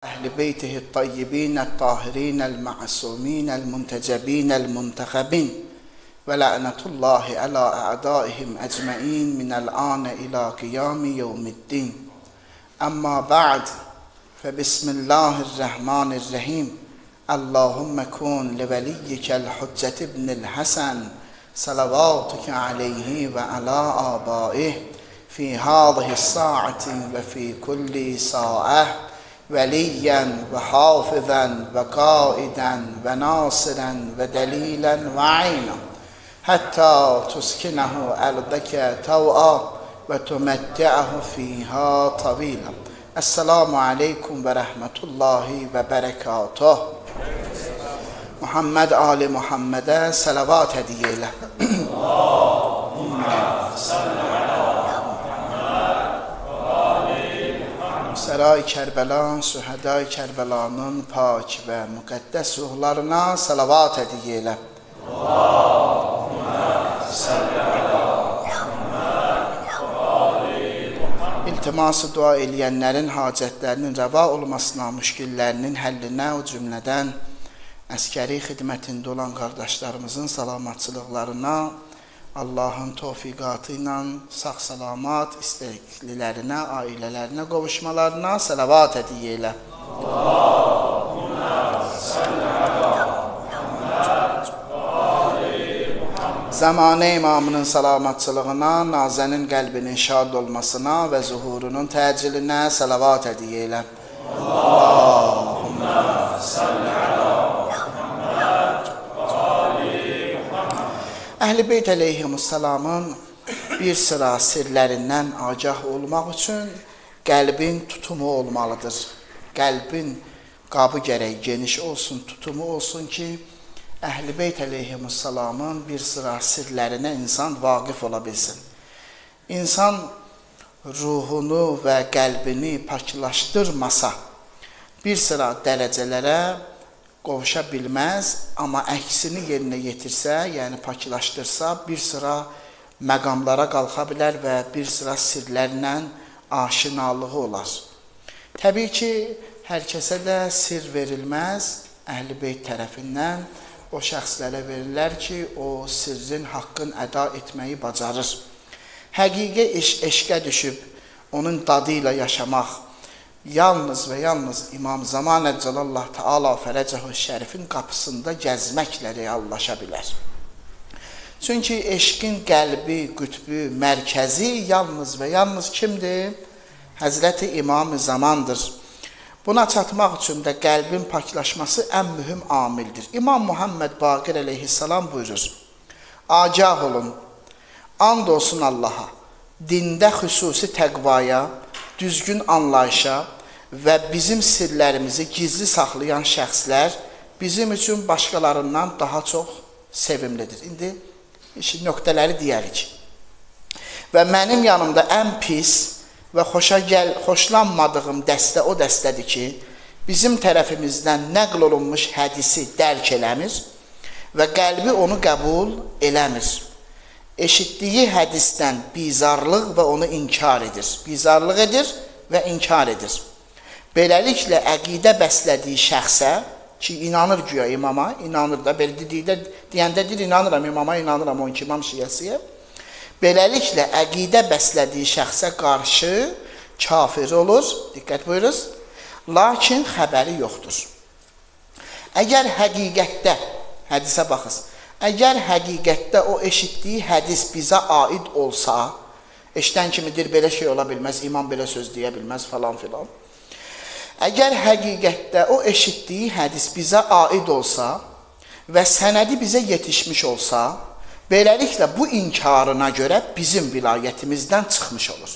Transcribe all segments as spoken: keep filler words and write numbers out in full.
أهل بيته الطيبين الطاهرين المعصومين المنتجبين المنتخبين ولعنة الله على أعدائهم أجمعين من الآن إلى قيام يوم الدين. أما بعد، فبسم الله الرحمن الرحيم. اللهم كن لوليك الحجة ابن الحسن صلواتك عليه وعلى آبائه في هذه الساعة وفي كل ساعة وليا وحافظا وقائدا وناصرا ودليلا وعينا حتى تسكنه أرضك طوعا وتمتعه فيها طويلا. السلام عليكم ورحمة الله وبركاته. Muhammed Ali Muhammed'e salavat hediye eyle. Saray Kərbəlan, Şühəday Kərbəlanın pak və müqəddəs ruhlarına salavat hediye eyle. İltiması dua eləyənlərin hacətlərinin rəva olmasına, müşkillərinin həllinə, o cümlədən əskəri xidmətində olan qardaşlarımızın salamatçılıqlarına, Allahın tövfiqatı ilə sağ-salamat istəklilərinə, ailələrinə qovuşmalarına salavat hediyə elə. Zamanə imamının salamatçılığına, nazənin qəlbinin şad olmasına və zuhurunun təcilinə salavat hediyə elə. Allahümmə salli ala Əhl-i Beyt əleyhimussalamın bir sıra sirlərindən agah olmaq üçün qəlbin tutumu olmalıdır. Qəlbin qabı gərək geniş olsun, tutumu olsun ki, Əhl-i Beyt əleyhimussalamın bir sıra sirlərinə insan vaqif ola bilsin. İnsan ruhunu və qəlbini paklaşdırmasa, bir sıra dərəcələrə qovuşa bilməz, amma əksini yerinə yetirsə, yəni paklaşdırsa, bir sıra məqamlara qalxa bilər və bir sıra sirlərlə aşinalığı olar. Təbii ki, hər kəsə də sir verilməz, Əhl-i Beyt tərəfindən o şəxslərə verirlər ki, o sirrin haqqını əda etməyi bacarır. Həqiqi eş eşqə düşüb, onun dadı ilə yaşamaq, yalnız və yalnız İmam Zaman Əcəlallah Teala Fərəcəhu Şərifin qapısında gəzməklə reallaşa bilər. Çünki eşqin qəlbi, qütbü, mərkəzi yalnız və yalnız kimdir? Həzrəti İmam Zamandır. Buna çatmaq üçün də qəlbin paklaşması ən mühüm amildir. İmam Muhammed Baqir əleyhissalam buyurur: Agah olun, and olsun Allaha, dində xüsusi təqvaya, düzgün anlayışa və bizim sirlərimizi gizli saxlayan şəxslər bizim üçün başqalarından daha çox sevimlidir. İndi nöqtələri deyərik. Və mənim yanımda ən pis və xoşa gəl, xoşlanmadığım dəstə o dəstədir ki, bizim tərəfimizdən nəql olunmuş hədisi dərk eləmir və qəlbi onu qəbul eləmir. Eşitdiyi hədisdən bizarlıq və onu inkar edir. Bizarlıq edir və inkar edir. Beləliklə, əqidə bəslədiyi şəxsə, ki, inanır güya imama, inanır da, belə dedikdə, deyəndə deyir, inanıram imama, inanıram on iki imam şiəsiyə. Beləliklə, əqidə bəslədiyi şəxsə qarşı kafir olur, diqqət buyuruz, lakin xəbəri yoxdur. Əgər həqiqətdə, hədisə baxız, əgər həqiqətdə o eşitdiyi hədis bizə aid olsa, eşdən kimidir, belə şey ola bilməz, imam belə söz deyə bilməz, falan filan. Əgər həqiqətdə o eşitdiyi hədis bizə aid olsa və sənədi bizə yetişmiş olsa, beləliklə bu inkarına görə bizim vilayətimizdən çıxmış olur.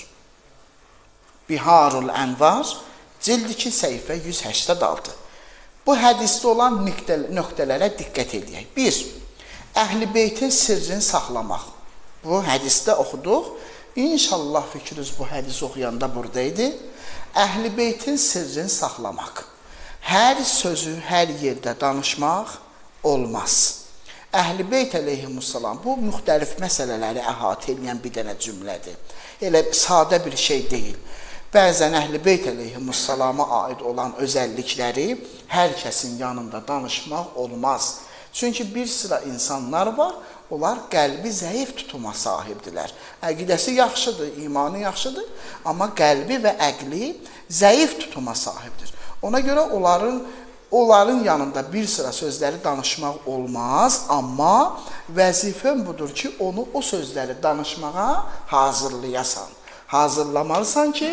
Biharul Ənvar, cild iki səhifə yüz səksən altı. Bu hədisdə olan nöqtələrə diqqət edək. Bir, Əhl-i Beytin sirrini saxlamaq. Bu hədisdə oxuduq. İnşallah fikriniz bu hədisi oxuyanda buradaydı. Əhl-i Beytin sirrini saxlamaq. Hər sözü hər yerdə danışmaq olmaz. Əhl-i Beyt əleyhimussalam bu müxtəlif məsələləri əhatə edən bir dənə cümlədir. Elə sadə bir şey deyil. bəzən Əhl-i Beyt əleyhimussalama aid olan özəllikləri hər kəsin yanında danışmaq olmaz. Çünki bir sıra insanlar var, onlar qəlbi zəif tutuma sahibdirlər. Əqidəsi yaxşıdır, imanı yaxşıdır, amma qəlbi və əqli zəif tutuma sahibdir. Ona görə onların onların yanında bir sıra sözləri danışmaq olmaz, amma vəzifən budur ki, onu o sözləri danışmağa hazırlayasan. Hazırlamalısan ki,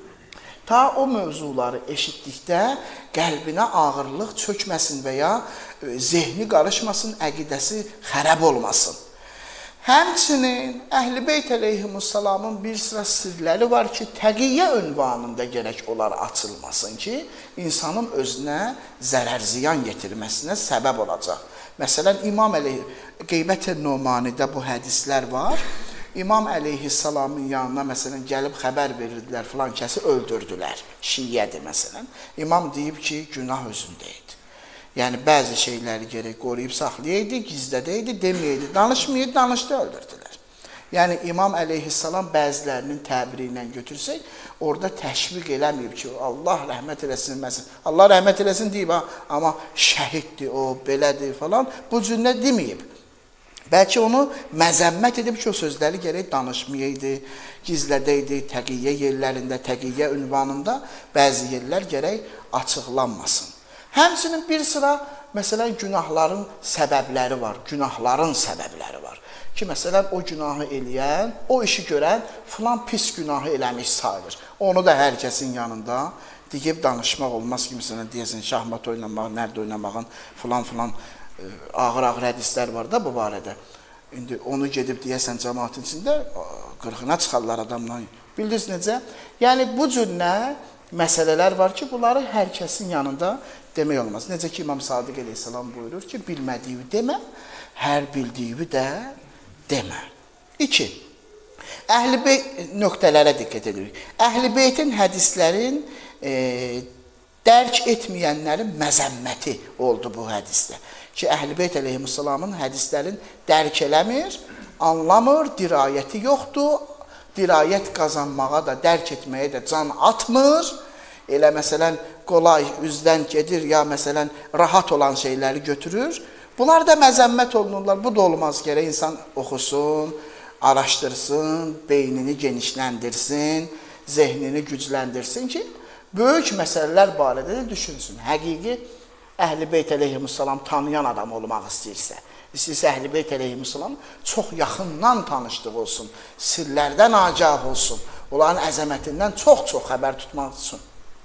ta o mövzuları eşitdikdə qəlbinə ağırlıq çökməsin və ya zehni qarışmasın, əqidəsi xərab olmasın. Həmçinin Əhl-i Beyt əleyhimussalamın bir sıra sirləri var ki, təqiyyə ünvanında gərək onlar açılmasın ki, insanın özünə zərər ziyan yetirməsinə səbəb olacaq. Məsələn, İmam Qeybət-i Numani'də bu hədislər var. İmam əleyhissalamın yanına məsələn gəlib xəbər verirdilər, filan kəsi öldürdülər. Şiyyədir məsələn. İmam deyib ki, günah özündəydi. Yəni bəzi şeyləri gərək qoruyub saxlayaydı, gizlədəydi, deməyəydi, danışmayaydı, danışdı, öldürdülər. Yəni İmam əleyhissalam bəzilərinin təbiri ilə götürsək, orada təşviq eləməyib ki, Allah rəhmət eləsin, məsələn. Allah rəhmət eləsin deyib, amma şəhiddir o, belədir falan, bu cümlə deməyib. Bəlkə onu məzəmmət edib ki, o sözləri gərək danışmayaydı, gizlədəydi, təqiyyə yerlərində, təqiyyə ünvanında bəzi yerlər gərək açıqlanmasın. Həmçinin bir sıra, məsələn, günahların səbəbləri var, günahların səbəbləri var. Ki, məsələn, o günahı eləyən, o işi görən, filan pis günahı eləmiş sayılır. Onu da hər kəsin yanında deyib danışmaq olmaz ki, məsələn, deyəsin, şahmat oynamağın, nərd oynamağın, filan-filan ağır-ağır hədislər var da bu barədə. İndi onu gedib deyəsən cəmaatın içində qırxına çıxarlar adamdan. Bildiniz necə? Yəni bu cür nə məsələlər var ki, bunları hər kəsin yanında demək olmaz. Necə ki İmam Sadiq əleyhissalam buyurur ki, bilmədiyi demə, hər bildiyi də demə. İki. Əhl-i Beyt nöqtələrə diqqət edirik. Əhl-i Beytin hədislərin e, dərk etməyənlərin məzəmməti oldu bu hədisdə. Ki, Əhl-i Beyt əleyhimussalamın hədislərin dərk eləmir, anlamır, dirayəti yoxdur, dirayət qazanmağa da, dərk etməyə də can atmır. Elə məsələn, qolay üzdən gedir, ya məsələn, rahat olan şeyləri götürür. Bunlar da məzəmmət olunurlar, bu da olmaz gərək insan oxusun, araşdırsın, beynini genişləndirsin, zehnini gücləndirsin ki, böyük məsələlər barədə də düşünsün. Həqiqi Əhl-i Beyt əleyhimussalam tanıyan adam olmaq istəyirsə, istəyirsə Əhl-i Beyt əleyhimussalam çox yaxından tanışdığı olsun, sirlərdən agah olsun, onların əzəmətindən çox-çox xəbər tutmaq üçün.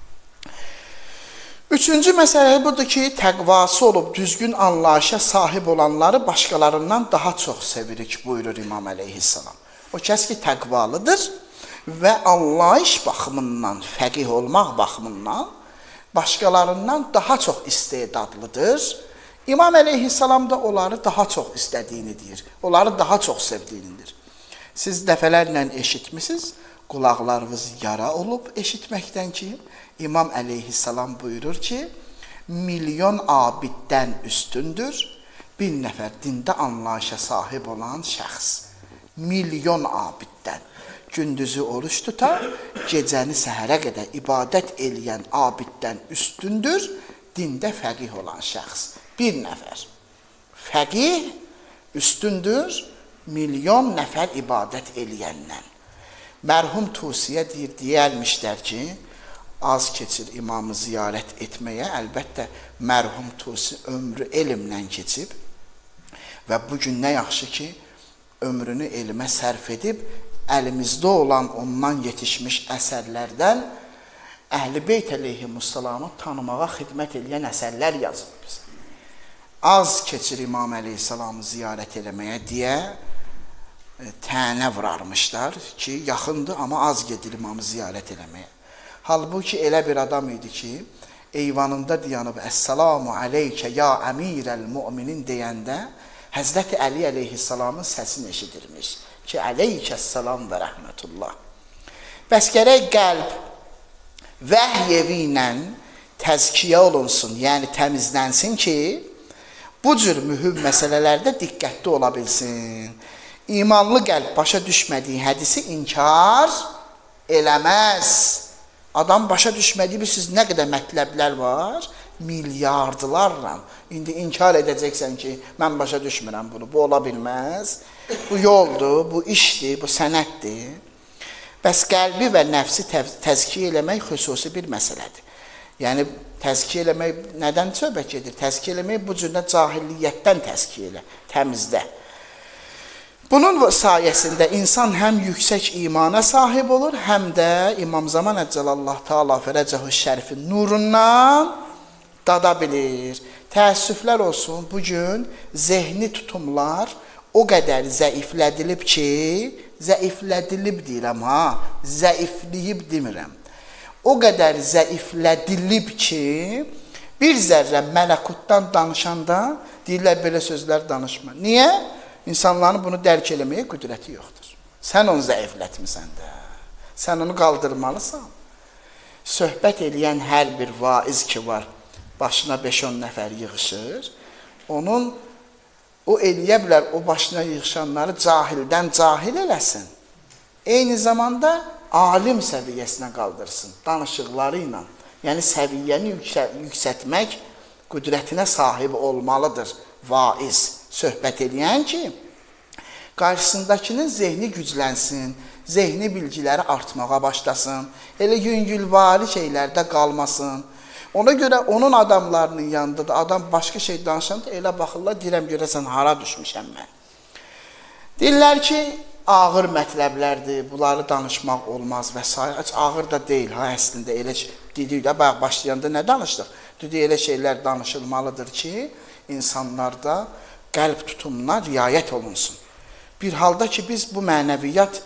Üçüncü məsələ budur ki, təqvası olub düzgün anlayışa sahib olanları başqalarından daha çox sevirik, buyurur İmam əleyhissalam. O kəs ki, təqvalıdır və anlayış baxımından, fəqih olmaq baxımından başqalarından daha çox istedadlıdır. İmam əleyhissalam da onları daha çox istədiyini deyir, onları daha çox sevdiyinidir. Siz dəfələrlə eşitmişsiniz, qulaqlarınız yara olub eşitməkdən ki, İmam əleyhissalam buyurur ki, milyon abiddən üstündür bir nəfər dində anlayışa sahib olan şəxs. Milyon abiddən. Gündüzü oruç tutar, gecəni səhərə qədər ibadət eləyən abiddən üstündür, dində fəqih olan şəxs. Bir nəfər. Fəqih üstündür, milyon nəfər ibadət eləyəndən. Mərhum Tusiyə deyir, deyərmişlər ki, az keçir imamı ziyarət etməyə, əlbəttə mərhum Tusi ömrü elmlə keçib və bugün nə yaxşı ki, ömrünü elmə sərf edib, əlimizdə olan ondan yetişmiş əsərlərdən Əhl-i Beyt əleyhimussalamı tanımağa xidmət edən əsərlər yazıb bizə. Az keçir İmam əleyhissalamı ziyarət eləməyə deyə tənə vurarmışlar ki, yaxındır, amma az gedir imamı ziyarət eləməyə. Halbuki elə bir adam idi ki, eyvanında dayanıb Əssalamu aleykə ya əmirəl müminin deyəndə Həzrəti Əli əleyhissalamın səsini eşidirmiş ki, ələykəssalam və rəhmətullah. Bəs gərək qəlb vəhy evi ilə təzkiyə olunsun, yəni təmizlənsin ki, bu cür mühüm məsələlərdə diqqətli ola bilsin. İmanlı qəlb başa düşmədiyi hədisi inkar eləməz. Adam başa düşmədiyi siz nə qədər mətləblər var? Milyardlarla. İndi inkar edəcəksən ki, mən başa düşmürəm bunu. Bu ola bilməz. Bu yoldur, bu işdir, bu sənətdir. Bəs qəlbi və nəfsi təzkiyə eləmək xüsusi bir məsələdir. Yəni, təzkiyə eləmək nədən söhbət gedir? Təzkiyə eləmək bu cürdə cahilliyyətdən təzkiyə elə, təmizdə. Bunun sayəsində insan həm yüksək imana sahib olur, həm də İmam Zaman Əcəlallah Teala Fərəcəhu Şərifin nurundan dada bilir. Təəssüflər olsun, bugün zehni tutumlar o qədər zəiflədilib ki, zəiflədilib deyirəm ha, zəifləyib demirəm. O qədər zəiflədilib ki, bir zərrə mələkutdan danışanda deyirlər belə sözlər danışma. Niyə? İnsanların bunu dərk eləməyə qüdrəti yoxdur. Sən onu zəiflətmirsən də. Sən onu qaldırmalısan. Söhbət eləyən hər bir vaiz ki var, başına beş on nəfər yığışır, onun, o eləyə bilər, o başına yığışanları cahildən cahil eləsin. Eyni zamanda alim səviyyəsinə qaldırsın, danışıqları ilə. Yəni, səviyyəni yüksətmək qüdrətinə sahib olmalıdır vaiz. Söhbət eləyən ki, qarşısındakının zehni güclənsin, zehni bilgiləri artmağa başlasın, elə yüngülvari şeylərdə qalmasın. Ona görə onun adamlarının yanında da adam başqa şey danışanda elə baxırlar, deyirəm görəsən hara düşmüşəm mən. Deyirlər ki, ağır mətləblərdir, bunları danışmaq olmaz və s. Ağır da deyil, ha, əslində elə dedik də, başlayanda nə danışdıq? Dedik, elə şeylər danışılmalıdır ki, insanlarda qəlb tutumuna riayət olunsun. Bir halda ki, biz bu mənəviyyat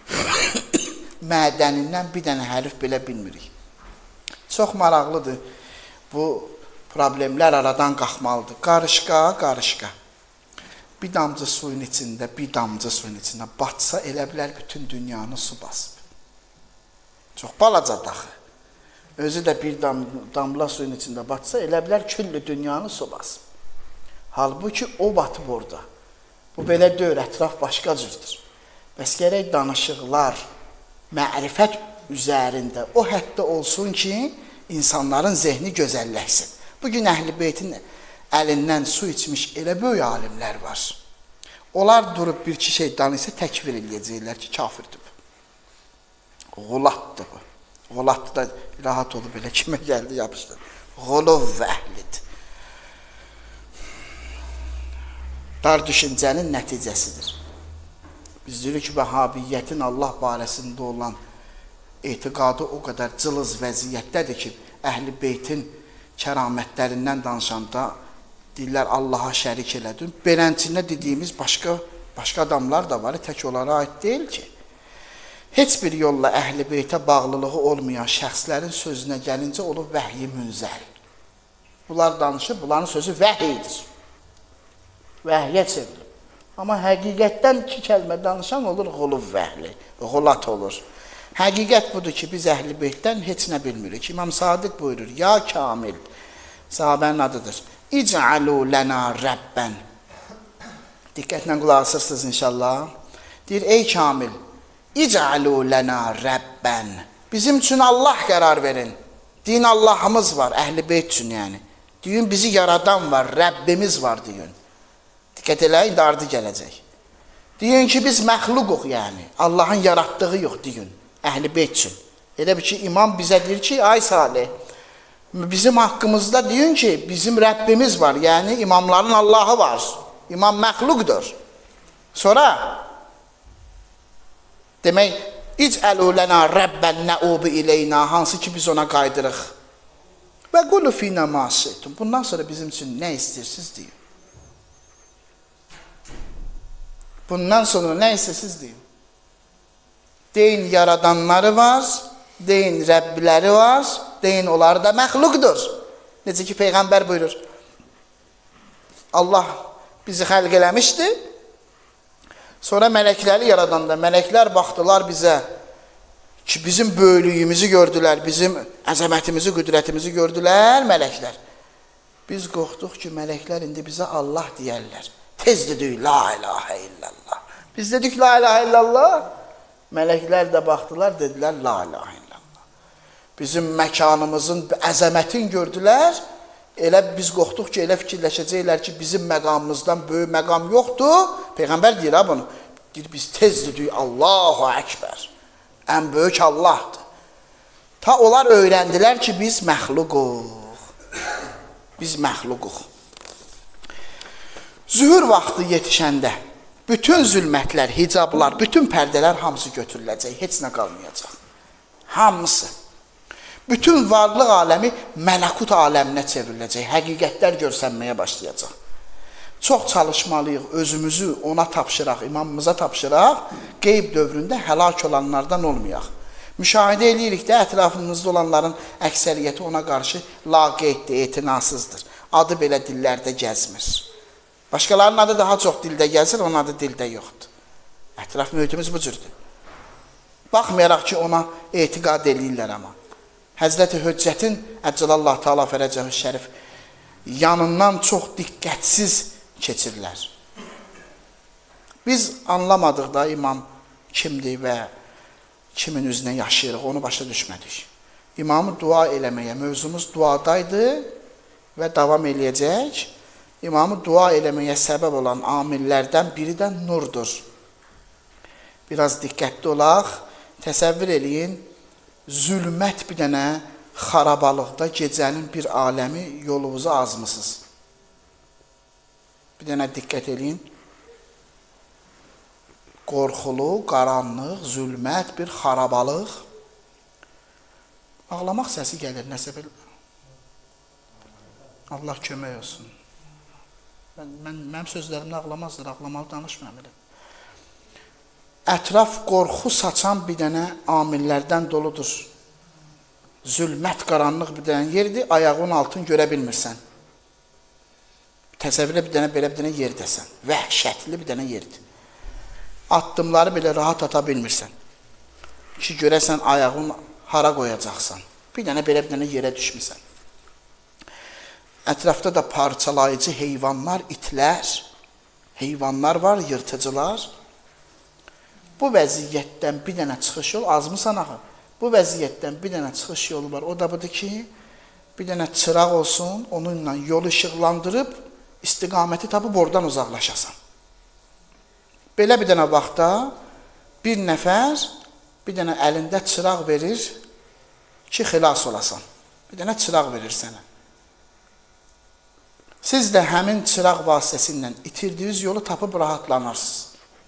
mədənindən bir dənə hərif belə bilmirik. Çox maraqlıdır. Bu problemlər aradan qalxmalıdır. Qarışqa, qarışqa. Bir damcı suyun içində, bir damcı suyun içində batsa, elə bilər bütün dünyanı su basıb. Çox balaca daxı. Özü də bir dam, damla suyun içində batsa, elə bilər küllü dünyanı su basıb. Halbuki o batıb orada. Bu belə deyil, ətraf başqa cürdür. Bəs gərək danışıqlar, mərifət üzərində o həddə olsun ki, insanların zehni gözəlləşsin. Bugün Əhl-i Beytin əlindən su içmiş elə böyük alimlər var. Onlar durub bir iki şey danışsa təkvir eləyəcəklər ki, kafirdir bu.Ğulatdır bu.Ğulatdır da rahat olub elə kimə gəldi yapışdı.Ğulov və əhlidir. Dar düşüncənin nəticəsidir. Biz deyirik ki, Vəhabiyyətin Allah barəsində olan etiqadı o qədər cılız vəziyyətdədir ki, Əhl-i Beytin kəramətlərindən danışanda deyirlər Allaha şərik elədin. Belənçində dediyimiz başqa, başqa adamlar da var, tək onlara aid deyil ki. Heç bir yolla Əhl-i Beytə bağlılığı olmayan şəxslərin sözünə gəlincə olub vəhyi münzəl. Bunlar danışır, bunların sözü vəhiydir. Vəhyə çevrilir. Amma həqiqətdən iki kəlmə danışan olurğuluv vəhli,ğulat olur. Həqiqət budur ki, biz Əhl-i Beytdən heç nə bilmirik. İmam Sadiq buyurur, ya kamil, sahabənin adıdır, İc'alu lənə rəbbən. Diqqətlə qulaq asırsınız inşallah. Deyir, ey kamil, İc'alu lənə rəbbən. Bizim üçün Allah qərar verin. Din Allahımız var, Əhl-i Beyt üçün yəni. Deyin, bizi yaradan var, Rəbbimiz var deyin. Diqqət eləyin, dardı gələcək. Deyin ki, biz məxluquq yəni, Allahın yaratdığı yox deyin, Əhl-i Beyt üçün. Elə bir ki, imam bizə deyir ki, ay Salih, bizim haqqımızda deyin ki, bizim Rəbbimiz var, yəni imamların Allahı var. İmam məxluqdur. Sonra, demək, İc'əlu lənə rəbbən nəubu ileynə, hansı ki biz ona qaydırıq. Və qulu finə maşitum, bundan sonra bizim üçün nə istəyirsiniz deyin. Bundan sonra nə istəsiz deyin. Deyin yaradanları var, deyin Rəbbiləri var, deyin onları da məxluqdur. Necə ki Peyğəmbər buyurur. Allah bizi xəlq eləmişdi. Sonra mələkləri yaradanda mələklər baxdılar bizə ki bizim böyüklüyümüzü gördülər, bizim əzəmətimizi, qüdrətimizi gördülər mələklər. Biz qorxduq ki mələklər indi bizə Allah deyərlər. Tez dedik la ilahə illallah. Biz dedik la ilahə illallah. Mələklər də baxdılar, dedilər la ilahə illallah. bizim məkanımızın əzəmətini gördülər. Elə biz qorxduq ki, elə fikirləşəcəklər ki, bizim məqamımızdan böyük məqam yoxdur. Peyğəmbər deyir ha bunu. Deyir, biz tez dedik, Allahu Əkbər. Ən böyük Allahdır. Ta onlar öyrəndilər ki, biz məxluquq. Biz məxluquq. Zühür vaxtı yetişəndə bütün zülmətlər, hicablar, bütün pərdələr hamısı götürüləcək, heç nə qalmayacaq. Hamısı. Bütün varlıq aləmi mələkut aləminə çevriləcək, həqiqətlər görsənməyə başlayacaq. Çox çalışmalıyıq, özümüzü ona tapşıraq, imamımıza tapşıraq, qeyb dövründə həlak olanlardan olmayaq. Müşahidə edirik də, ətrafımızda olanların əksəriyyəti ona qarşı laqeyddir, etinasızdır. Adı belə dillərdə gəzmir. Başqalarının adı daha çox dildə gəzir, onun adı dildə yoxdur. Ətraf mühitimiz bu cürdür. Baxmayaraq ki, ona etiqad eləyirlər amma. Həzrəti Höccətin, Əcəlallah Teala Fərəcəhü Şərif, yanından çox diqqətsiz keçirlər. Biz anlamadıq da imam kimdir və kimin üzünə yaşayırıq, onu başa düşmədik. İmamı dua eləməyə, mövzumuz duadaydı və davam eləyəcək. İmamı dua eləməyə səbəb olan amillərdən biri də nurdur. Biraz diqqətli olaq, təsəvvür eləyin, zülmət bir dənə xarabalıqda gecənin bir aləmi yolunuzu azmısınız. Bir dənə diqqət eləyin. Qorxulu, qaranlıq, zülmət, bir xarabalıq. Ağlamaq səsi gəlir, nəsə bil. Allah kömək olsun. Mən, mən, mənim sözlərimdə ağlamazdır, ağlamalı danışmıram. Ətraf qorxu saçan bir dənə amillərdən doludur. Zülmət, qaranlıq bir dənə yerdir, ayağın altını görə bilmirsən. Təsəvvürlə bir dənə belə bir dənə yerdəsən. Vəhşətli bir dənə yerdir. Addımları belə rahat ata bilmirsən. Ki, görəsən ayağını hara qoyacaqsan. Bir dənə belə bir dənə yerə düşmüsən. Ətrafda da parçalayıcı heyvanlar, itlər, heyvanlar var, yırtıcılar. Bu vəziyyətdən bir dənə çıxış yolu, azmısan axı, bu vəziyyətdən bir dənə çıxış yolu var. O da budur ki, bir dənə çıraq olsun, onunla yolu işıqlandırıb, istiqaməti tapıb oradan uzaqlaşasan. Belə bir dənə vaxtda bir nəfər bir dənə əlində çıraq verir ki, xilas olasan. Bir dənə çıraq verir sənə. Siz də həmin çıraq vasitəsindən itirdiyiniz yolu tapıb rahatlanırsınız.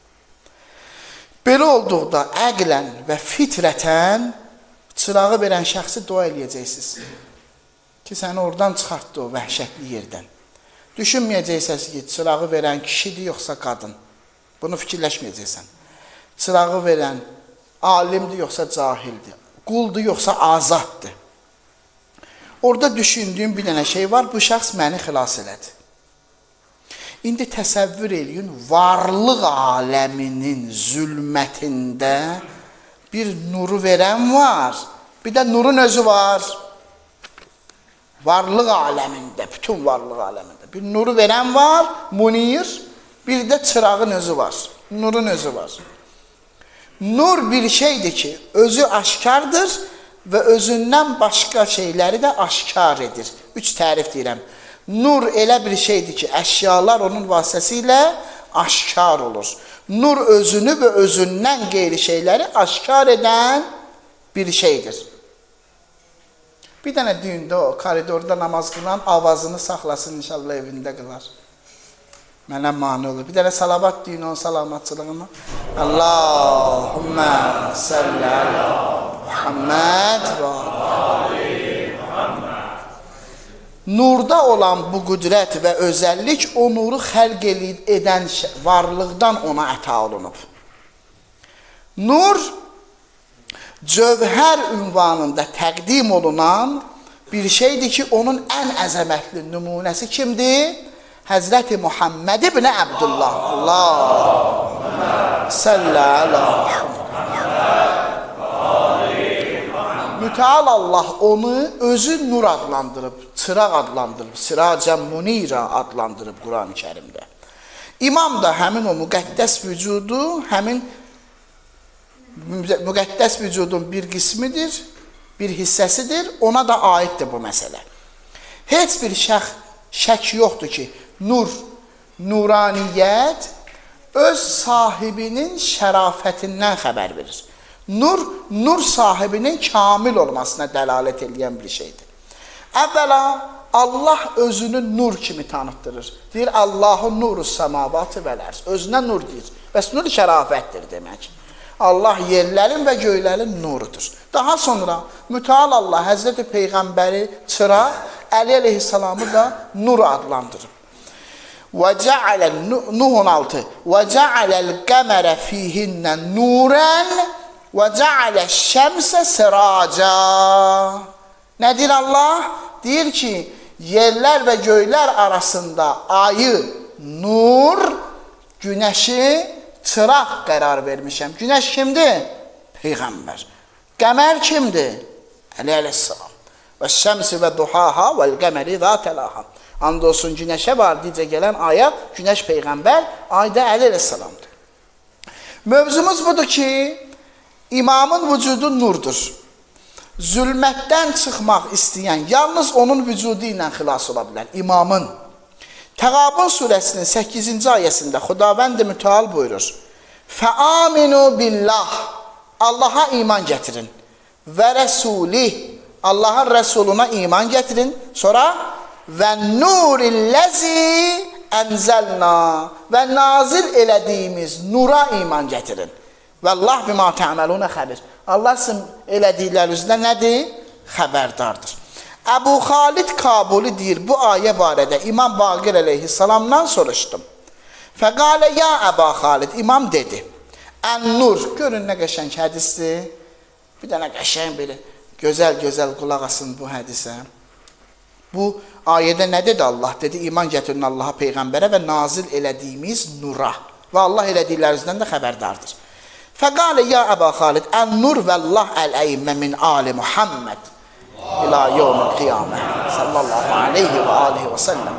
Belə olduqda əqlən və fitrətən çırağı verən şəxsi dua eləyəcəksiniz. Ki, səni oradan çıxartdı o vəhşətli yerdən. Düşünməyəcəksiniz ki, çırağı verən kişidir, yoxsa qadın. Bunu fikirləşməyəcəksən. Çırağı verən alimdir, yoxsa cahildir. Quldur, yoxsa azaddır. Orada düşündüyüm bir dənə şey var, bu şəxs məni xilas elədi. İndi təsəvvür eləyin, varlıq aləminin zülmətində bir nuru verən var, bir də nurun özü var. Varlıq aləmində, bütün varlıq aləmində bir nuru verən var, munir, bir də çırağın özü var, nurun özü var. Nur bir şeydir ki, özü aşkardır və özündən başqa şeyləri də aşkar edir. Üç tərif deyirəm. Nur elə bir şeydir ki, əşyalar onun vasitəsilə aşkar olur. Nur özünü və özündən qeyri şeyləri aşkar edən bir şeydir. Bir dənə düyündə o, koridorda namaz qılan avazını saxlasın, inşallah evində qılar. Mənə mani olur. Bir dənə salavat deyin onun salamatçılığına. Allahümmə salli ala Muhammed və nurda olan bu qüdrət və özəllik o nuru xəlq edən varlıqdan ona əta olunub. Nur, cövhər ünvanında təqdim olunan bir şeydir ki, onun ən əzəmətli nümunəsi kimdir? Həzrəti Muhammed ibn Abdullah. Allahümmə salli ala Muhammed. Müteal Allah onu özü nur adlandırıb, çıraq adlandırıb, siracən munira adlandırıb Quran-ı Kərimdə. İmam da həmin o müqəddəs vücudu, həmin müqəddəs vücudun bir qismidir, bir hissəsidir, ona da aiddir bu məsələ. Heç bir şək, şək yoxdur ki, nur, nuraniyyət öz sahibinin şərafətindən xəbər verir. Nur, nur sahibinin kamil olmasına dəlalət edən bir şeydir. Əvvəla, Allah özünü nur kimi tanıtdırır. Deyir, Allahın nuru səmavatı vələr. Özünə nur deyir. Bəs nur şərafətdir demək. Allah yerlərin və göylərin nurudur. Daha sonra müteal Allah Həzreti Peyğəmbəri çıraq, Əli əleyhissalamı da nur adlandırır. Nuh on altı Və cəaləl qəmərə fihinnə nurən və cəaləş şəmsə sıraca. Nə deyir Allah? Deyir ki, yerlər və göylər arasında ayı nur, günəşi çıraq qərar vermişəm. Günəş kimdir? Peyğəmbər. Qəmər kimdir? Əli əleyhissalam. Və şəmsi və duhaha vəl qəməri zətəlaha. And olsun günəşə var deyəcə gələn aya, günəş Peyğəmbər, ayda Əli əleyhissalamdır. Mövzumuz budur ki, imamın vücudu nurdur. Zülmətdən çıxmaq istəyən yalnız onun vücudu ilə xilas ola bilər. İmamın. Təğabun surəsinin səkkizinci ayəsində Xudavənd-i Müteal buyurur. Fəaminu billah. Allaha iman gətirin. Və rəsulih. Allahın rəsuluna iman gətirin. Sonra və nurilləzi ənzəlna. Və nazil elədiyimiz nura iman gətirin. Və Allah bima tə'məlunə xəbir. Allah sizin elədiklərinizdə nədir? Xəbərdardır. Əbu Xalid Kabuli deyir, bu ayə barədə İmam Baqir əleyhissalamdan soruşdum. Fəqalə ya Əbu Xalid, İmam dedi. Ən-nur, görün nə qəşəng hədisdir. Bir dənə qəşəng biri, gözəl-gözəl qulaq asın bu hədisə. Bu ayədə nə dedi Allah? Dedi, iman gətirin Allaha, Peyğəmbərə və nazil elədiyimiz nura. Və Allah elədiklərinizdən də xəbərdardır. Fəqalə ya Əbu Xalid, ən-nur və Allah əl-əymə min ali Muhammed İlâ yevmil qiyamə sallallahu aleyhi və aleyhi və səlləm.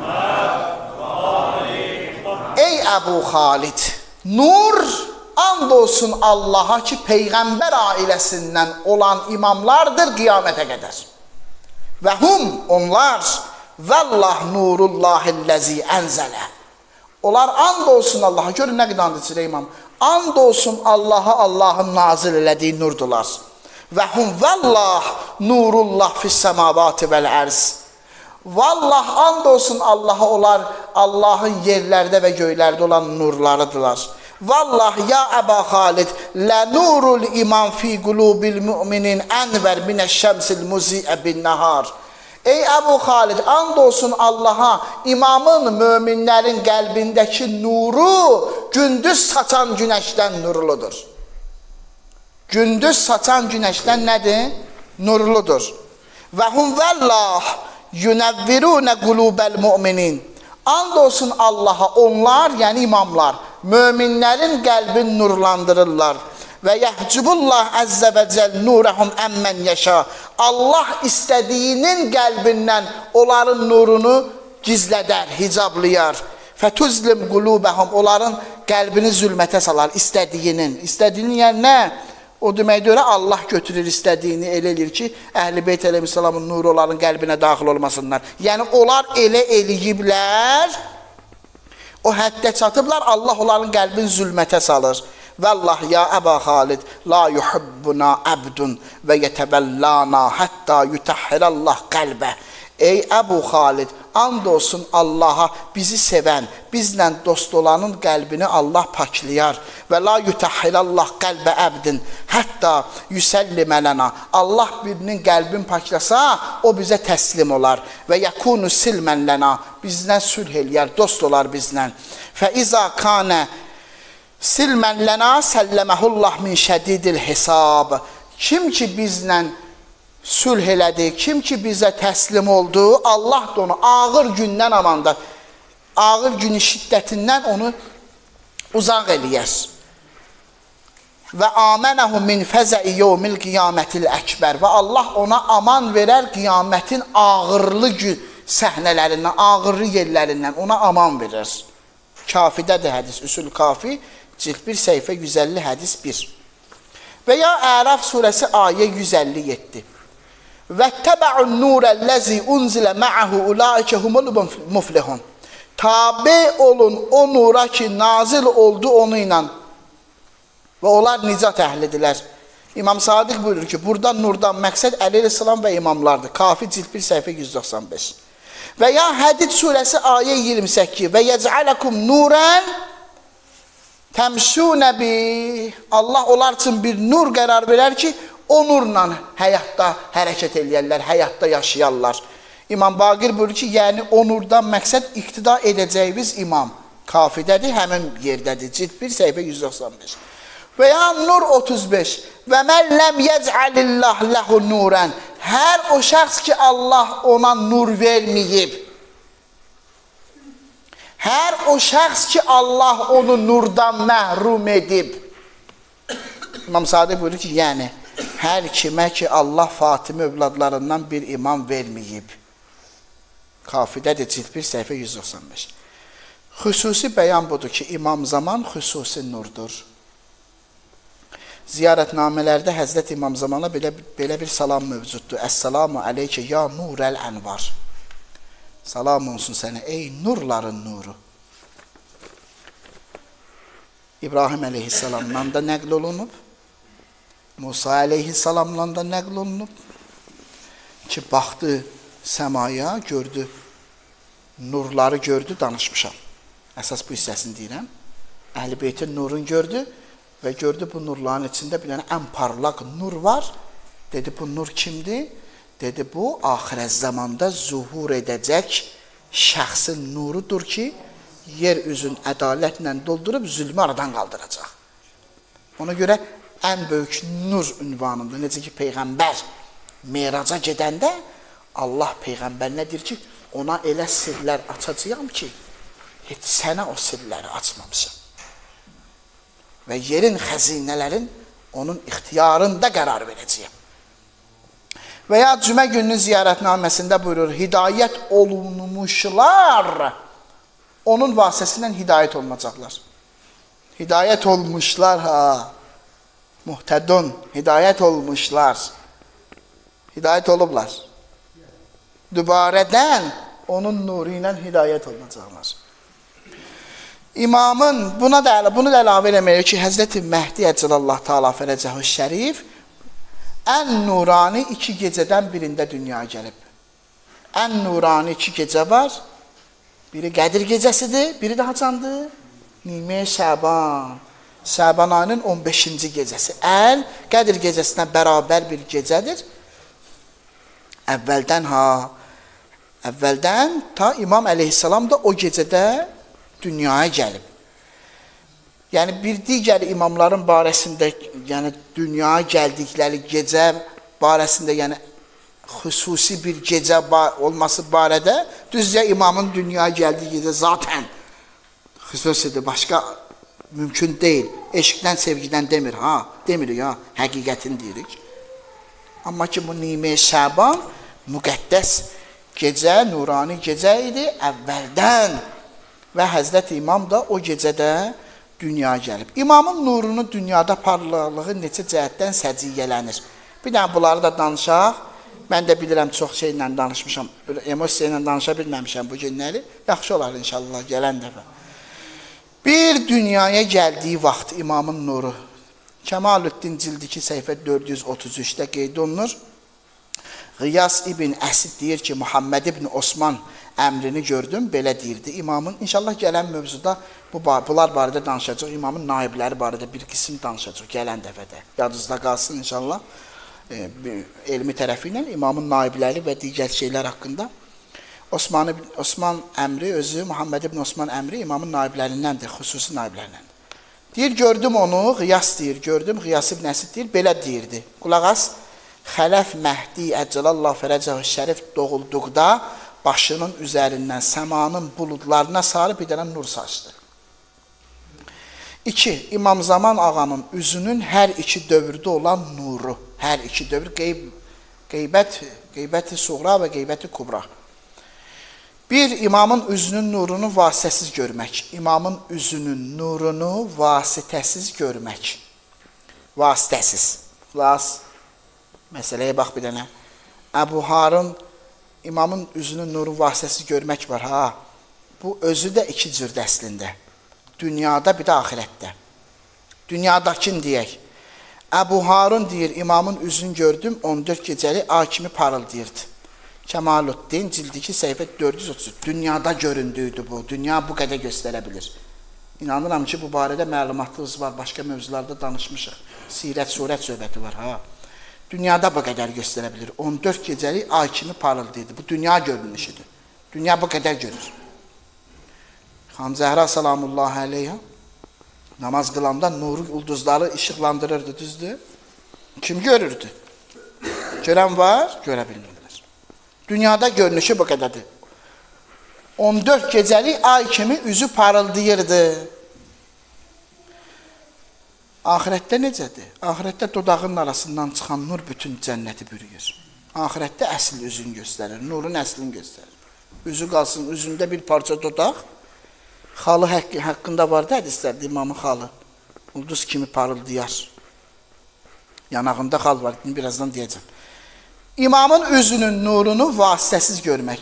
Ey Əbu Xalid, nur and olsun Allaha ki, Peyğəmbər ailəsindən olan imamlardır qiyamətə qədər. Və hum, onlar, vəllah nurullahilləzi ənzələ. Onlar and olsun Allaha, görün nə qədər and içir imam. And olsun Allaha, Allahın nazil elədiyi nurdular. Və hum vəllah nurullah fissəmavatı vəl-ərz. Vallah and olsun Allaha, onlar Allahın yerlərdə və göylərdə olan nurlarıdırlar. Vallah ya Əbu Xalid, lə nurul iman fi qulubil müminin ənvər minəş-şəmsil muzi'ə bin-nəhar. Ey Əbu Xalid, and olsun Allaha, imamın, möminlərin qəlbindəki nuru gündüz saçan günəşdən nurludur. Gündüz saçan günəşdən nədir? Nurludur. Və hum vəllah yunəvvirunə qulubəl müminin. And olsun Allaha, onlar, yəni imamlar, möminlərin qəlbini nurlandırırlar. Və yəhcubullah əzzə və cəl nurəhum əmmən yəşə. Allah istədiyinin qəlbindən onların nurunu gizlədər, hicablayar. Fətuzlim qulubəhum, onların qəlbini zülmətə salar, istədiyinin. İstədiyinin yəni nə? O deməkdir, Allah götürür istədiyini, elə elir ki, Əhl-i Beyt əleyhissalamın nuru onların qəlbinə daxil olmasınlar. Yəni onlar elə eləyiblər, o həddə çatıblar, Allah onların qəlbini zülmətə salır. Vəllah ya Əbu Xalid, la yuhibbuna əbdun və yətəbəllana hətta yutəhhirallah qəlbə. Ey Əbu Xalid, and olsun Allaha, bizi sevən, bizlə dost olanın qəlbini Allah paklayar. Və la yutəhhirallah qəlbə əbdin hətta yüsəllimə lənə. Allah birinin qəlbini paklasa, o bizə təslim olar. Və yəkunu silmən lənə, bizdən sülh eləyər, dost olar bizlə. Fə izə kanə silmən lənə səlləməhullah min şədidil hesab. Kim ki bizlə sülh elədi, kim ki bizə təslim oldu, Allah da onu ağır gündən amanda, ağır günün şiddətindən onu uzaq eləyər. Və amənəhu min fəzəi yevmil qiyamətil əkbər. Və Allah ona aman verər qiyamətin ağırlı səhnələrindən, ağırlı yerlərindən ona aman verir. Kafidədir hədis, Üsul Kafi, cilt bir səhifə yüz əlli hədis bir. Və ya Ərəf surəsi ayə yüz əlli yeddi. وَاتَّبَعُوا النُّورَ الَّذِي اُنْزِلَ مَعَهُ اُولَٰئِكَ هُمُ الْمُفْلِحُونَ. Tabi olun o nura ki nazil oldu onu ilə və onlar nicat əhlidirlər. İmam Sadiq buyurur ki, buradan nurdan məqsəd Əli Əleyhissalam və imamlardır. Kafi cilt bir səhifə yüz doxsan beş. Və ya Hədid surəsi ayə iyirmi səkkiz və yəc'ələkum nurən təmşunə bi. Allah onlar üçün bir nur qərar verər ki, o nurla həyatda hərəkət eləyərlər, həyatda yaşayarlar. İmam Baqir buyurur ki, yəni o nurdan məqsəd iqtida edəcəyimiz imam. Kafidədir, həmin yerdədir. Cilt bir səhifə yüz doxsan beş. Və ya Nur otuz beş. Və mən ləm yəc'əlillah ləhu nurən. Hər o şəxs ki, Allah ona nur verməyib. Hər o şəxs ki, Allah onu nurdan məhrum edib. İmam Sadiq buyurur ki, yəni, hər kimə ki, Allah Fatimə övladlarından bir imam verməyib. Kafidədir, cilt bir səhifə yüz doxsan beş. Xüsusi bəyan budur ki, imam zaman xüsusi nurdur. Ziyarətnamələrdə Həzrət İmam Zamana belə, belə bir salam mövcuddur. Əssalamu aleykə ya nurəl ənvar. Salam olsun sənə ey nurların nuru. İbrahim əleyhissalamdan da nəql olunub. Musa əleyhissalamdan da nəql olunub. Ki, baxdı səmaya, gördü, nurları gördü, danışmışam. Əsas bu hissəsini deyirəm. Əhl-i Beytin nurunu gördü. Və gördü bu nurların içində bir dənə ən parlaq nur var. Dedi bu nur kimdir? Dedi bu axirət zamanda zuhur edəcək şəxsin nurudur ki, yer üzün ədalətlə doldurub zülmü aradan qaldıracaq. Ona görə ən böyük nur ünvanında, necə ki Peyğəmbər meyraca gedəndə Allah Peyğəmbərinə deyir ki, ona elə sirlər açacağım ki, heç sənə o sirləri açmamışam. Və yerin xəzinələrin onun ixtiyarında qərar verəcəyəm. Və ya cümə gününün ziyarətnaməsində buyurur, hidayət olunmuşlar onun vasitəsindən hidayət olunacaqlar. Hidayət olmuşlar, ha, muhtədun, hidayət olmuşlar. Hidayət olublar. Dübarədən onun nuru ilə hidayət olunacaqlar. İmamın, buna da, bunu da əlavə eləməyir ki, Həzrəti Məhdi Əcəlallah Teala Fərəcəhu Şərif ən nurani iki gecədən birində dünyaya gəlib. Ən nurani iki gecə var. Biri Qədir gecəsidir, biri də haçandır? Nimə Şəban. Şəban ayının on beşinci gecəsi. Ən Qədir gecəsinə bərabər bir gecədir. Əvvəldən ha, əvvəldən ta İmam Əleyhisselam da o gecədə dünyaya gəlib. Yəni, bir digər imamların barəsində, yəni dünyaya gəldikləri gecə barəsində, yəni xüsusi bir gecə olması barədə, düzcə imamın dünyaya gəldiyi gecə zaten xüsusidir, başqa mümkün deyil. Eşqdən, sevgidən demir, ha, demirik, ha, həqiqətini deyirik. Amma ki, bu Nimə Şəban müqəddəs gecə, nurani gecə idi, əvvəldən. Və Həzrət İmam da o gecədə dünyaya gəlib. İmamın nurunu dünyada parlaqlığı neçə cəhətdən səciyyələnir. Bir dənə bunları da danışaq. Mən də bilirəm, çox şeylə danışmışam. Emosiya ilə danışa bilməmişəm bu günləri. Yaxşı olar inşallah gələn dəfə. Bir dünyaya gəldiyi vaxt İmamın nuru Kəmalüddin cildi iki səhifə dörd yüz otuz üçdə qeyd olunur. Qiyas ibn Əsid deyir ki, Muhammed ibn Osman əmrini gördüm, belə deyirdi. İmamın, inşallah gələn mövzuda bu, bunlar barədə danışacaq, imamın naibləri barədə bir qism danışacaq gələn dəfədə. Yadınızda qalsın inşallah, e, elmi tərəfi ilə imamın naibləri və digər şeylər haqqında. Osman, Osman əmri özü, Muhammed ibn Osman əmri imamın naiblərindəndir, xüsusi naiblərindəndir. Deyir, gördüm onu, Qiyas deyir, gördüm, Qiyas ibn Əsid deyir, belə deyirdi. Qulaq as, Xələf Məhdi Əcəlallah Fərəcəhu Şərif doğulduqda başının üzərindən səmanın buludlarına sarı bir dənə nur saçdı. İki, İmam Zaman ağanın üzünün hər iki dövrdə olan nuru, hər iki dövr, qeyb, qeybət, qeybəti suğra və qeybəti kubra. Bir, imamın üzünün nurunu vasitəsiz görmək. İmamın üzünün nurunu vasitəsiz görmək. Vasitəsiz. Xülas, məsələyə bax bir dənə. Əbu Harun, imamın üzünün nurun vasitəsiz görmək var, ha. Bu özü də iki cürdür əslində. Dünyada, bir də axirətdə. Dünyadakini deyək. Əbu Harun deyir, imamın üzünü gördüm, on dörd gecəli ay kimi parıldayırdı. Kemaluddin, cildi iki, səhifə dörd yüz otuz. Dünyada göründüydü bu. Dünya bu qədər göstərə bilir. İnanıram ki, bu barədə məlumatınız var, başqa mövzularda danışmışıq. Sirət, surət söhbəti var, ha. Dünyada bu qədər göstərə bilir. on dörd gecəli ay kimi parıldayırdı. Bu dünya görünüşüdür. Dünya bu qədər görür. Xanım Zəhra salamullahi aleyha namaz qılanda nuru ulduzları işıqlandırırdı, düzdür? Kim görürdü? Görən var, görə bilmirlər. Dünyada görünüşü bu qədərdir. on dörd gecəli ay kimi üzü parıldayırdı. Ahirətdə necədir? Ahirətdə dodağının arasından çıxan nur bütün cənnəti bürüyür. Ahirətdə əsl üzünü göstərir, nurun əslini göstərir. Üzü qalsın, üzündə bir parça dodaq. Xalı haqqı, haqqında vardı hədislərdə imamın xalı. Ulduz kimi parıldayar. Yanağında xal var, birazdan deyəcəm. İmamın üzünün nurunu vasitəsiz görmək.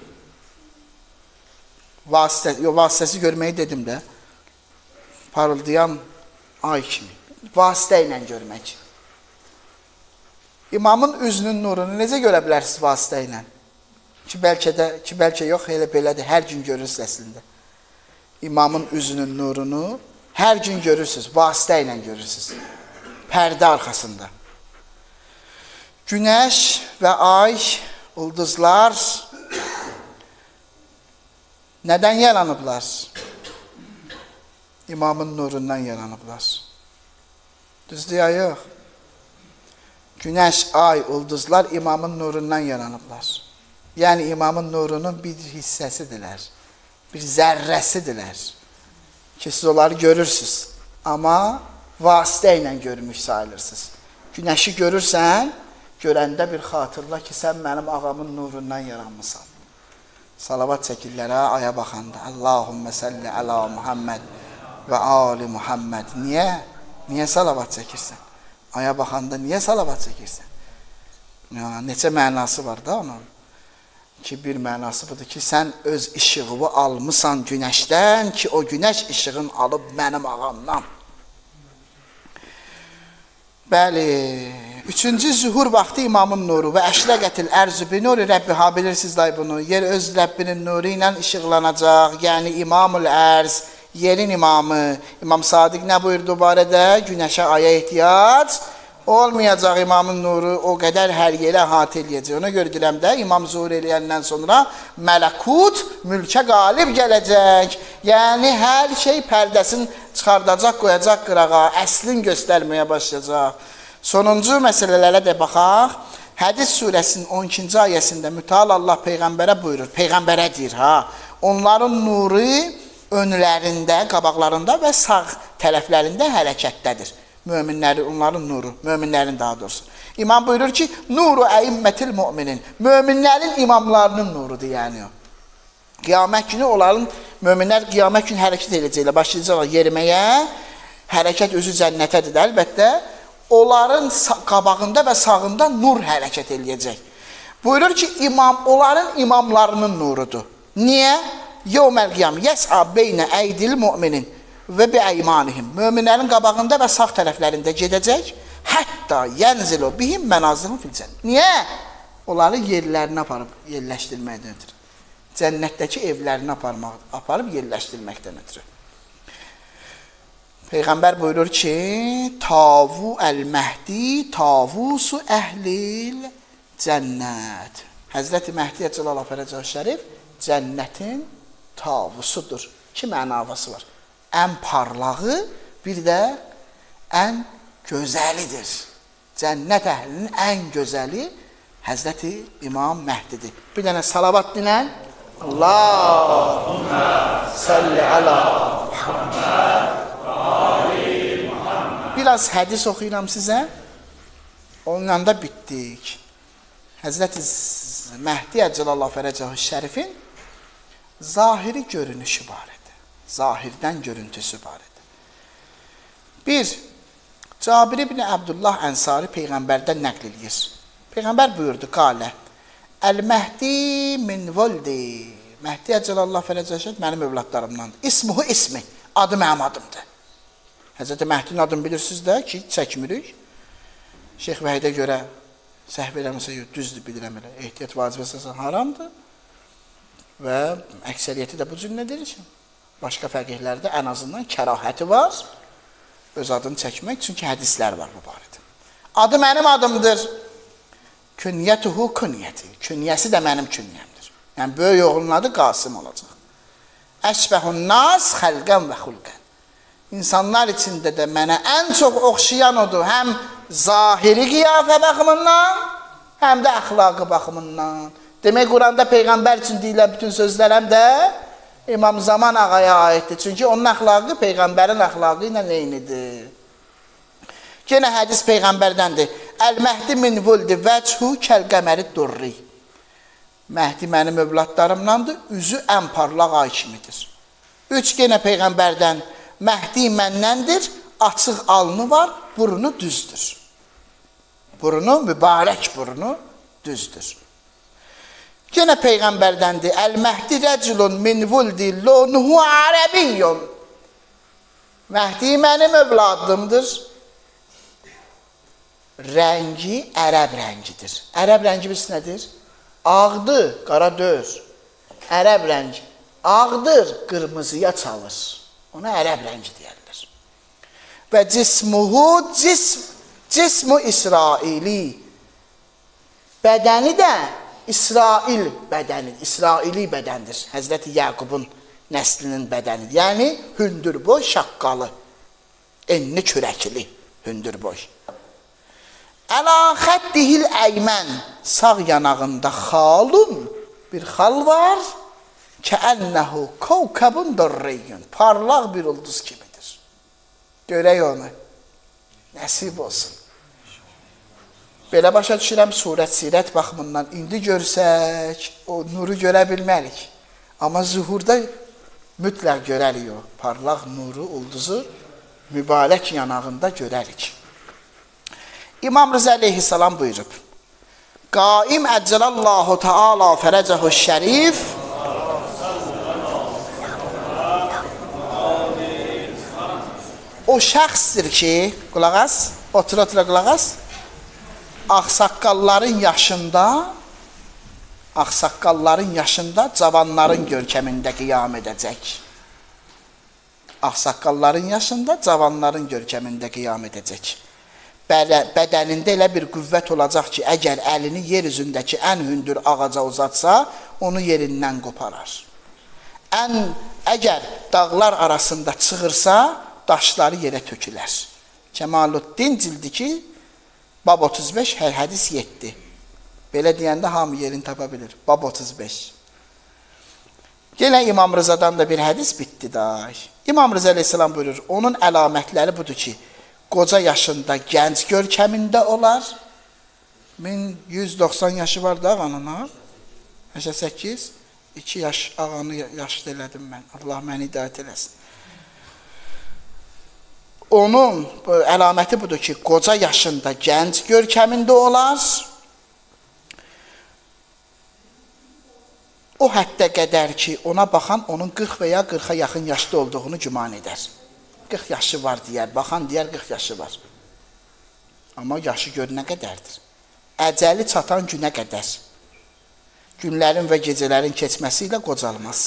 Vasitə, yo, vasitəsiz görməyi dedim də. Parıldayan ay kimi. Vasitə ilə görmək. İmamın üzünün nurunu necə görə bilərsiniz vasitə ilə? Ki bəlkə də, ki bəlkə yox, elə belədir, hər gün görürsünüz əslində. İmamın üzünün nurunu hər gün görürsünüz, vasitə ilə görürsünüz. Pərdə arxasında. Günəş və ay, ulduzlar nədən yaranıblar? İmamın nurundan yaranıblar. Düzdür ya yox? Günəş, ay, ulduzlar imamın nurundan yaranıblar. Yəni imamın nurunun bir hissəsidirlər. Bir zərrəsidirlər ki, siz onları görürsünüz. Amma vasitə ilə görmüş sayılırsınız. Günəşi görürsən, görəndə bir xatırla ki, sən mənim ağamın nurundan yaranmışsan. Salavat çəkirlər, ha, aya baxanda. Allahümmə səlli əla Muhammed və ali Muhammed. Niyə? Niyə salavat çəkirsən? Aya baxanda niyə salavat çəkirsən? Ya, neçə mənası var da onun? Ki, bir mənası budur ki, sən öz işığını almışsan günəşdən ki, o günəş işığını alıb mənim ağamdan. Bəli, üçüncü zühur vaxtı imamın nuru və əşrəqətil ərzü bi nuri Rəbbiha, bilirsiniz day bunu, yer öz Rəbbinin nuru ilə işıqlanacaq, yəni imamul ərz, yerin imamı. İmam Sadiq nə buyurdu barədə? Günəşə, aya ehtiyac olmayacaq, imamın nuru o qədər hər yerə əhatə eləyəcək. Ona görə deyirəm də, imam zuhur eləyəndən sonra mələkut mülkə qalib gələcək. Yəni, hər şey pərdəsini çıxardacaq, qoyacaq qırağa, əslin göstərməyə başlayacaq. Sonuncu məsələlərə də baxaq. Hədis surəsinin on ikinci ayəsində mütəal Allah Peyğəmbərə buyurur. Peyğəmbərə deyir, ha. Onların nuru önlərində, qabaqlarında və sağ tərəflərində hərəkətdədir. Möminləri, onların nuru, möminlərin daha doğrusu. İmam buyurur ki, nuru əimmətil müminin, möminlərin imamlarının nurudur, yəni o. Qiyamət günü onların, möminlər qiyamət günü hərəkət edəcəklər, başlayacaqlar yeriməyə, hərəkət özü cənnətədir də, əlbəttə, onların qabağında və sağında nur hərəkət edəcək. Buyurur ki, imam, onların imamlarının nurudur. Niyə? Yevməl qiyam, yəs'a beynə əydil müminin və bi əymanihim. Möminlərin qabağında və sağ tərəflərində gedəcək. Hətta yənzilu bihim mənazilun fil cənnət. Niyə? Onları yerlərinə aparıb yerləşdirməkdən ötürü. Cənnətdəki evlərini aparmaq, aparıb yerləşdirməkdən ötürü. Peyğəmbər buyurur ki, tavu əl-məhdi tavusu əhlil cənnət. Həzrəti Məhdi Cəlal Fərəcəh Şərif cənnətin tavusudur. İki mənavası var. Ən parlağı, bir də ən gözəlidir. Cənnət əhlinin ən gözəli Həzrəti İmam Məhdidir. Bir dənə salavat dinən. Allahümmə salli əla Muhammed və ali Muhammed. Biraz hədis oxuyuram sizə. Onunla da bitdik. Həzrəti Məhdi Cəlal Fərəcəh Şərifin zahiri görünüşü barədə. Zahirdən görüntüsü barədə. Bir, Cabir ibn Abdullah Ənsari Peyğəmbərdən nəql edir. Peyğəmbər buyurdu, qalə, Əl-Məhdi min voldi. Məhdi Əcəlallah fərəcəşət mənim övladlarımdandır. İsmuhu ismi. Adı mənim adımdır. Həzrəti Məhdinin adını bilirsiniz də ki, çəkmirik. Şeyx Vəhidə görə səhv eləməsə yox, düzdür, bilirəm elə. Ehtiyat vacib əsasən haramdır. Və əksəriyyəti də bu cür nədir ki? Başqa fəqihlərdə ən azından kərahəti var. Öz adını çəkmək, çünki hədislər var bu barədə. Adı mənim adımdır. Künyətuhu künyəti. Künyəsi də mənim künyəmdir. Yəni, böyük oğlunun adı Qasım olacaq. Əşbəhun nas xəlqən və xulqən. İnsanlar içində də mənə ən çox oxşayan odur. Həm zahiri qiyafə baxımından, həm də əxlaqı baxımından. Demək, Quranda Peyğəmbər üçün deyilən bütün sözlər həm də İmam Zaman ağaya aiddir. Çünki onun əxlaqı Peyğəmbərin əxlaqı ilə eynidir. Yenə hədis Peyğəmbərdəndir. Əl-Məhdi min vuldi vəchu kəl-qəməri durri. Məhdi mənim övladlarımdandır, üzü ən parlaq ay kimidir. Üç yenə Peyğəmbərdən, Məhdi məndəndir, açıq alnı var, burnu düzdür. Burnu, mübarək burnu düzdür. Yenə Peyğəmbərdəndir, Əl-Məhdi rəculun min vuldi lonuhu ərəbiyyun. Məhdi mənim övladımdır. Rəngi ərəb rəngidir. Ərəb rəngi biz nədir? Ağdır, qara döz. Ərəb rəngi ağdır, qırmızıya çalır. Ona ərəb rəngi deyərlər. Və cismuhu cism, cismu İsraili. Bədəni də İsrail bədənidir, İsraili bədəndir. Həzrəti Yaqubun nəslinin bədənidir. Yəni, hündürboy, şaqqalı, enli kürəkli, hündürboy. Əla xəddihil əymən, sağ yanağında xalun, bir xal var, kəənnəhu kovkəbun dörreyyün, parlaq bir ulduz kimidir. Görək onu, nəsib olsun. Belə başa düşürəm, surət, sirət baxımından indi görsək, o nuru görə bilmərik. Amma zuhurda mütləq görərik o, parlaq nuru, ulduzu mübarək yanağında görərik. İmam Rıza aleyhissalam buyurub, Qaim əcəlallahu teala fərəcəhu şərif o şəxsdir ki, qulaq as, otura-otura qulaq as, ağsaqqalların yaşında, ağsaqqalların yaşında cavanların görkəmində qiyam edəcək. Ağsaqqalların yaşında cavanların görkəmində qiyam edəcək. Bədənində elə bir qüvvət olacaq ki, əgər əlini yer üzündəki ən hündür ağaca uzatsa, onu yerindən qoparar. Ən, əgər dağlar arasında çığırsa, daşları yerə tökülər. Kəmaluddin cildi ki, Bab otuz beş, hər hədis yeddi. Belə deyəndə hamı yerini tapa bilir. Bab otuz beş. Yenə İmam Rızadan da bir hədis bitdi da. İmam Rıza aleyhissalam buyurur, onun əlamətləri budur ki, qoca yaşında gənc görkəmində olar. min yüz doxsan yaşı var da ağanına. səksən səkkiz, iki yaş ağanı yaşlı elədim mən. Allah məni hidayət eləsin. Onun əlaməti budur ki, qoca yaşında gənc görkəmində olar. O həddə qədər ki, ona baxan onun qırx və ya qırxa yaxın yaşlı olduğunu güman edər. qırx yaşı var deyər, baxan deyər qırx yaşı var. Amma yaşı gör nə qədərdir. Əcəli çatan günə qədər. Günlərin və gecələrin keçməsi ilə qocalmaz.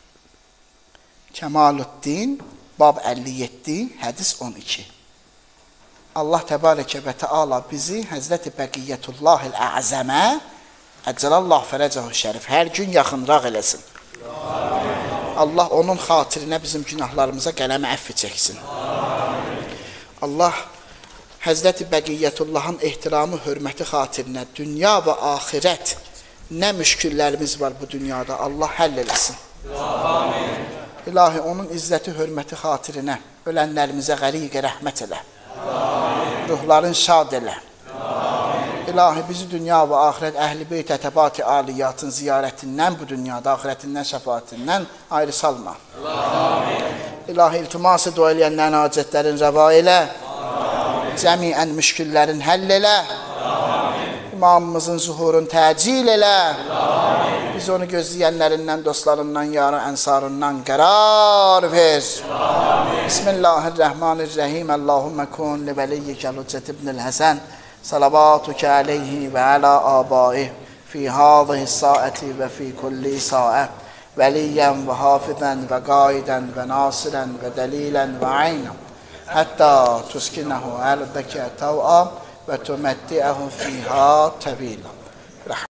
Kəmaluddin, Bab əlli yeddi, hədis on iki. Allah təbarəkə və təala bizi Həzrəti Bəqiyyətullahil Əzəmə Əcəlallah fərəcəhu şərif hər gün yaxınraq eləsin. Amin. Allah onun xatirinə bizim günahlarımıza qələmə əfv çəksin. Amin. Allah Həzrəti Bəqiyyətullahın ehtiramı, hörməti xatirinə dünya və axirət nə müşküllərimiz var bu dünyada Allah həll eləsin. Amin. İlahi onun izzəti, hörməti xatirinə ölənlərimizə qəriqə rəhmət elə. Amin. Ruhların şad elə. Amin. İlahi bizi dünya və axirət əhl-i beyt ətəbat-ı aliyyatın ziyarətindən, bu dünyada axirətindən, şəfaatindən ayrı salma. Amin. İlahi iltiması dua eləyənlərin hacətlərin rəva elə. Amin. Cəmiən müşküllərin həll elə. Amin. İmamımızın zuhurun təcil elə. Biz onu gözləyənlərindən, dostlarından, yarı ənsarından qərar ver. Bismillahirrahmanirrahim. Allahümme kun li veliyyikə Hüccət ibn-i Həsən salavatükə aleyhi və alə abaih fi hâzihi saati və fi kulli saə veliyyən və hafizən və qaidən və nasirən və dəlilən və aynən həttə tuskinəhu əl-bəkə təv'a və tüməttiəhu fiyhə təvila.